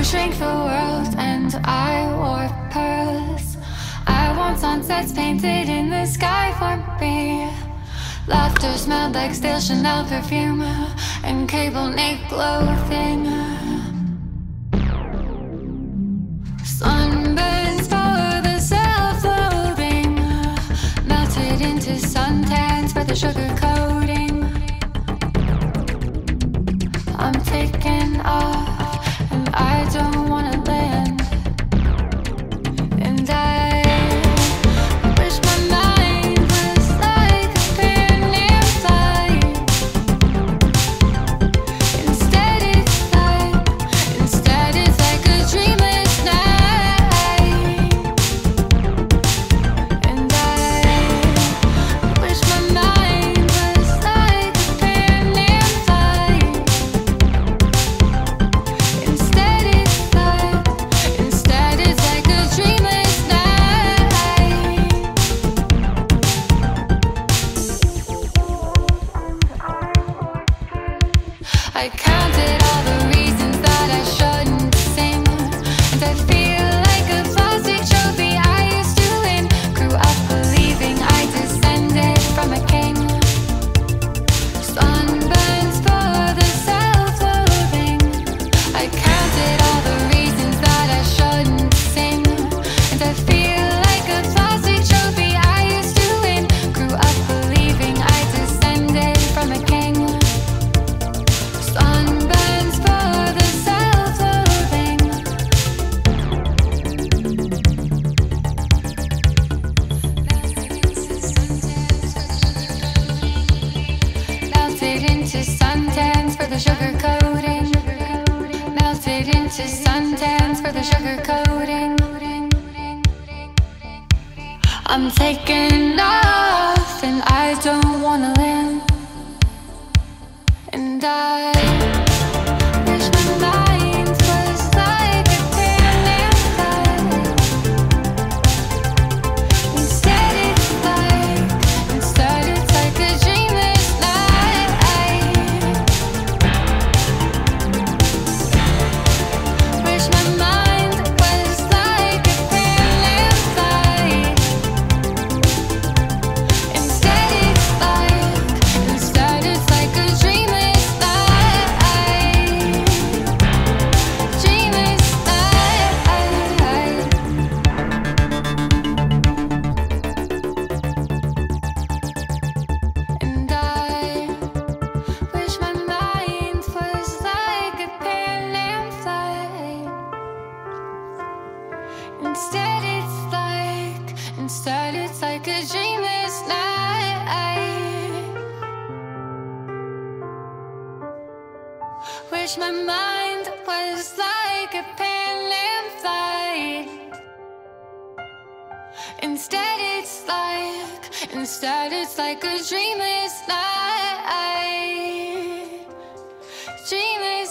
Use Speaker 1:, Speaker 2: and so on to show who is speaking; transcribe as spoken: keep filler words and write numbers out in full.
Speaker 1: shrink the world and I wore pearls. I want sunsets painted in the sky for me. Laughter smelled like stale Chanel perfume and cable knit clothing. Sunburns for the self-loathing, melted into suntans for the sugar coating. I'm taking off and I don't wanna land. And I wish my mind was like a pioneer flight. Instead it's like, instead it's like a dreamless night. And I wish my mind was like a pioneer flight. Instead it's like, instead it's like a dreamless night. I counted all the reasons that I shouldn't sing, and I feel like a plastic trophy I used to win. Grew up believing I descended from a king. Sunburns for the self-loathing. I counted all the reasons that I shouldn't sing, and I feel like a plastic trophy I used to win. Grew up believing I descended from a king. Sunburns for the self-loathing. Melted into suntans for the sugar coating. Melted into suntans for the sugar coating. I'm taking off and I don't wanna land. And I wish my mind was like a pioneer flight. Instead it's like, instead it's like a dreamless night. Wish my mind was like a pioneer flight. Instead it's like, instead it's like a dreamless night. Dreamless night. And I wish my mind was like a pioneer flight. Instead it's like, instead it's like a dreamless night. Wish my mind was like a pioneer flight. Instead it's like, instead it's like a dreamless night. Dreamless